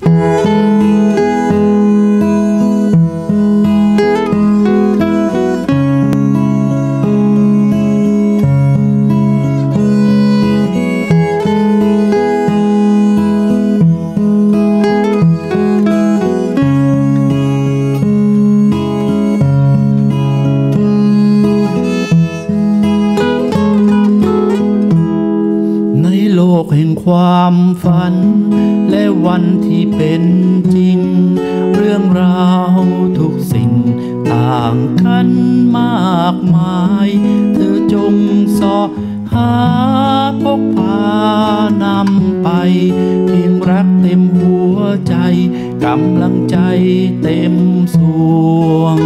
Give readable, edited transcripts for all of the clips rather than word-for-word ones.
แห่งความฝันและวันที่เป็นจริงเรื่องราวทุกสิ่งต่างกันมากมายเธอจงเสาะหาพกพานำไปเพียงรักเต็มหัวใจกำลังใจเต็มสวง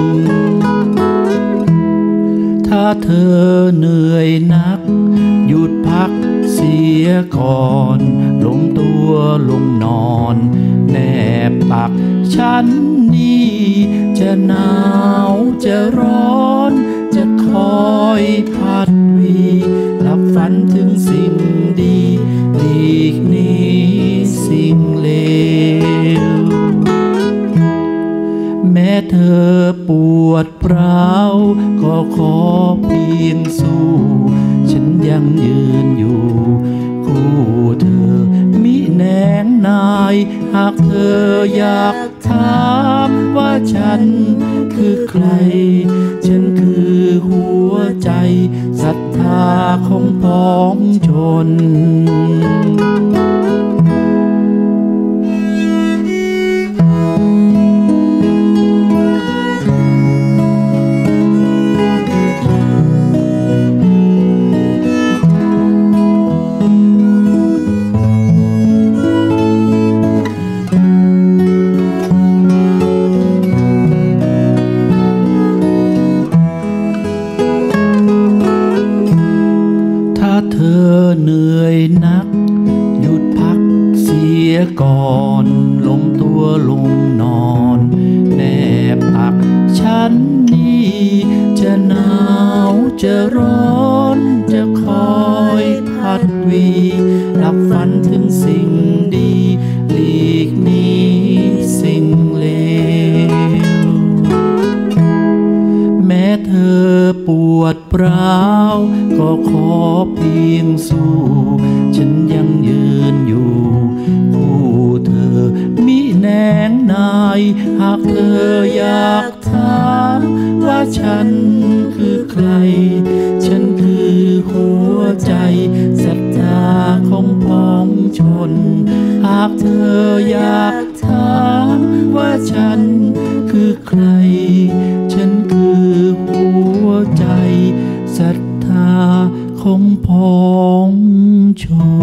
ถ้าเธอเหนื่อยนักหยุดพักเสียก่อนล้มตัวลงนอนแนบตักฉันนี่จะหนาวจะร้อนจะคอยพัดวีหลับฝันถึงสิ่งดีหลีกหนีสิ่งเลวแม้เธอปวดร้าวก็ขอเพียงสู้ฉันยังยืนอยู่คู่เธอมิแนงนายหากเธออยากถามว่าฉันคือใครฉันคือหัวใจศรัทธาของพ้องชนเธอเหนื่อยนักหยุดพักเสียก่อนล้มตัวลงนอนแนบตักฉันนี่จะหนาวจะร้อนจะคอยพัดวีหลับฝันถึงสิ่งดีหลีกหนีสิ่งเลวแม้เธอปวดร้าวก็ขอเพียงสู้ฉันยังยืนอยู่คู่เธอมิแนงนายหากเธออยากถามว่าฉันคือใครฉันคือหัวใจศรัทธาของพ้องชนหากเธออยากถามว่าฉันคือใครฉันคือหัวใจศรัทธาของพ้องชน